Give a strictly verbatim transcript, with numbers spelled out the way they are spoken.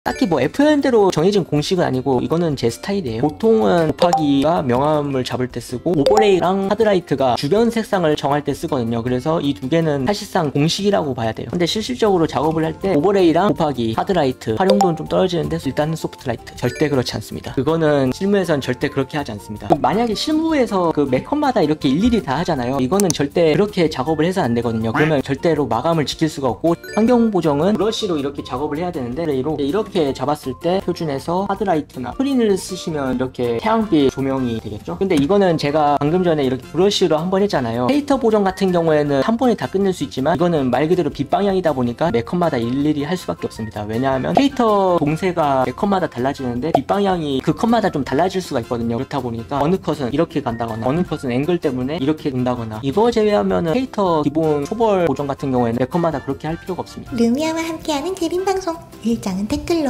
딱히 뭐 에프엔대로 정해진 공식은 아니고 이거는 제 스타일이에요. 보통은 곱하기가 명암을 잡을 때 쓰고 오버레이랑 하드라이트가 주변 색상을 정할 때 쓰거든요. 그래서 이 두 개는 사실상 공식이라고 봐야 돼요. 근데 실질적으로 작업을 할 때 오버레이랑 곱하기, 하드라이트 활용도는 좀 떨어지는데 일단은 소프트라이트 절대 그렇지 않습니다. 그거는 실무에선 절대 그렇게 하지 않습니다. 만약에 실무에서 그 매컷마다 이렇게 일일이 다 하잖아요. 이거는 절대 그렇게 작업을 해서 안 되거든요. 그러면 절대로 마감을 지킬 수가 없고, 환경 보정은 브러쉬로 이렇게 작업을 해야 되는데 이렇게 이렇게 잡았을 때 표준에서 하드라이트나 스크린을 쓰시면 이렇게 태양빛 조명이 되겠죠. 근데 이거는 제가 방금 전에 이렇게 브러쉬로 한 번 했잖아요. 페이터 보정 같은 경우에는 한 번에 다 끝낼 수 있지만 이거는 말 그대로 빛방향이다 보니까 매컷마다 일일이 할 수밖에 없습니다. 왜냐하면 페이터 동세가 매컷마다 달라지는데 빛방향이 그 컷마다 좀 달라질 수가 있거든요. 그렇다 보니까 어느 컷은 이렇게 간다거나 어느 컷은 앵글 때문에 이렇게 된다거나, 이거 제외하면은 페이터 기본 초벌 보정 같은 경우에는 매컷마다 그렇게 할 필요가 없습니다. 루미아와 함께하는 그림 방송, 일정은 댓글로.